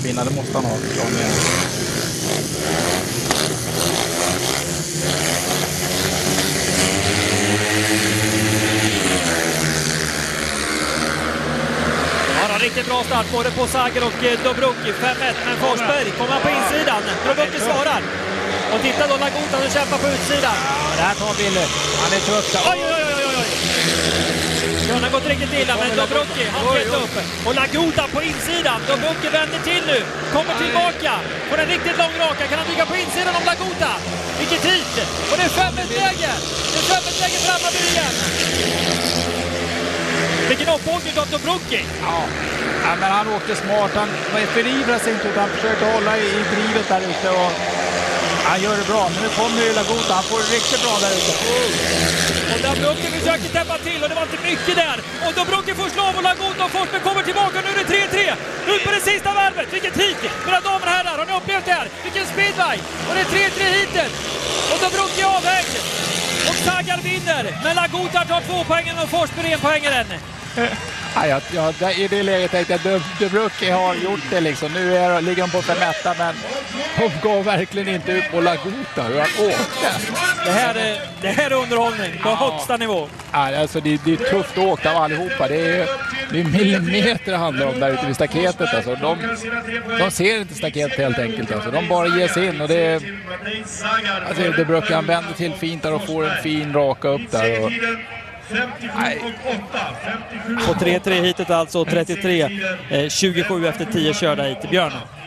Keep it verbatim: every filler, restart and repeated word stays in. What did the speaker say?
vinna, det måste han ha. Riktigt bra start både på Sager och Dobrucki. fem ett, men Forsberg kommer på insidan. Dobrucki svarar. Och titta då Lagota som kämpar på utsidan. Ja, det här tar Wille. Han är trött. Oj, oj, oj, oj, oj. Den har gått riktigt illa, men Dobrucki har gett upp. Och Lagota på insidan. Dobrucki vänder till nu. Kommer tillbaka. På den riktigt lång raka. Kan han bygga på insidan om Lagota? Vilket hit. Och det är fem ett-läge. Det är fem ett-läge framme igen. Vilken uppåkning av Dobrucki. Ja. Ja, men han åkte smart. Han förivrar sig inte utan försökte hålla i, i drivet där ute. Och han gör det bra. Men nu kommer ju Lagota. Han får det riktigt bra där ute. Och Dobrucki försöker täppa till och det var inte mycket där. Och Dobrucki får slå och Lagota och Forsberg kommer tillbaka. Nu är det tre tre. Ut på det sista varvet. Vilket hit. Mina damer och herrar, har ni upplevt det här? Vilken speedway. Och det är tre tre hitet. Och Dobrucki är avhängd. Och Sagar vinner. Men Lagota tar två poängen och Forsberg en poängaren. Ja, jag, jag, i det läget tänkte jag att Dobrucki har gjort det liksom. Nu är, ligger de på fem ett, men de går verkligen inte ut på Lagota. Hur han åkte. Det här är, det här är underhållning på ja. högsta nivå. Ja, alltså det, det är tufft åkt av allihopa. Det är, det är millimeter det handlar om där ute vid staketet. Alltså. De, de ser inte staketet helt enkelt. Alltså. De bara ger sig in. Och det, alltså, Dobrucki han vänder till fint där och får en fin raka upp där. Och, på tre tre hitet alltså, trettiotre tjugosju efter tio körda hit. Björn.